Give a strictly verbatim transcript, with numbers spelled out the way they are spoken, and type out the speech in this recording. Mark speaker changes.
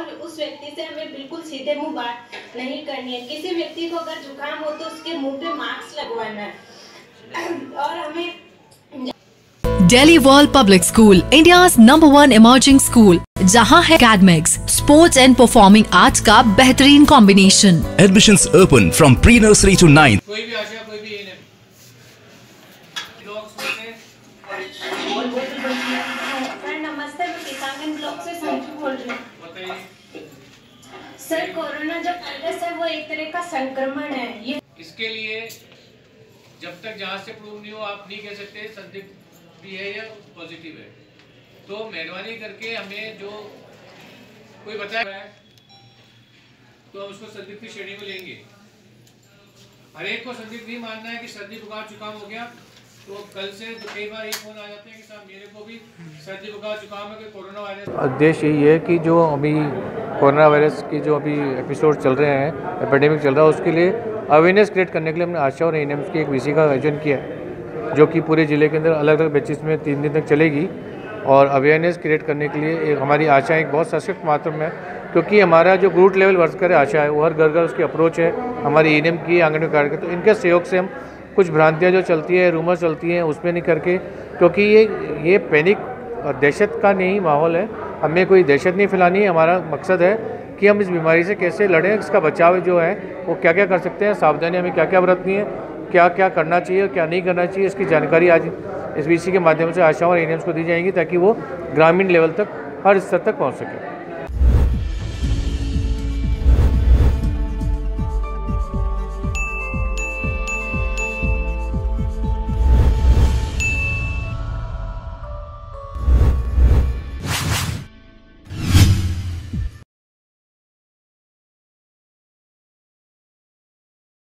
Speaker 1: और उस व्यक्ति से हमें बिल्कुल सीधे मुंह बात नहीं करनी है। किसी व्यक्ति को अगर जुकाम हो तो उसके मुंह पे मास्क लगवाना है और हमें
Speaker 2: Delhi world public school, India's number one emerging school, जहां है academics, sports and performing arts का बेहतरीन combination.
Speaker 3: Admissions open from pre-nursery to ninth.
Speaker 4: कोई भी आशा, कोई भी एएनएम ब्लॉक्स में से
Speaker 1: सर नमस्ते, मैं किसानगंज ब्लॉक से संजू बोल रही हूँ।
Speaker 4: बताइए
Speaker 1: सर, कोरोना जो वायरस है वो एक तरह का संक्रमण है। ये
Speaker 4: इसके लिए जब तक जांच से प्रूव नहीं हो आप नहीं कह सकते संदिग्ध भी है या पॉजिटिव है। तो मेहरबानी करके हमें जो कोई बताया है तो हम उसको संदिग्ध की श्रेणी में लेंगे। हर एक को संदिग्ध नहीं मानना है कि सर्दी बुखार जुकाम हो गया तो कल से कई बार एक फोन आ जाते हैं कि साहब मेरे को भी सर्दी बुखार जुकाम है, कि कोरोना वायरस।
Speaker 5: उद्देश्य यही है कि जो अभी कोरोना वायरस की जो अभी एपिसोड चल रहे हैं, एपिडेमिक चल रहा है, उसके लिए अवेयरनेस क्रिएट करने के लिए हमने आशा और एएनएम्स की एक वीसी का आयोजन किया है, जो कि पूरे ज़िले के अंदर अलग अलग बैचेस में तीन दिन तक चलेगी। और अवेयरनेस क्रिएट करने के लिए एक हमारी आशा एक बहुत सशक्त मात्रा में है, क्योंकि हमारा जो ग्रूट लेवल वर्कर है आशा है वो हर घर घर उसकी अप्रोच है, हमारी एएनएम की आंगनबाड़ी कार्यकर्ता, तो इनके सहयोग से हम कुछ भ्रांतियाँ जो चलती है, रूमर चलती हैं, उसमें नहीं करके, क्योंकि ये ये पैनिक और दहशत का नहीं माहौल है, हमें कोई दहशत नहीं फैलानी है। हमारा मकसद है कि हम इस बीमारी से कैसे लड़ें, इसका बचाव जो है वो क्या क्या कर सकते हैं, सावधानी हमें क्या क्या बरतनी है, क्या क्या करना चाहिए और क्या नहीं करना चाहिए, इसकी जानकारी आज इस वीसी के माध्यम से आशा और एएनएम्स को दी जाएंगी, ताकि वो ग्रामीण लेवल तक हर स्तर तक पहुंच सके।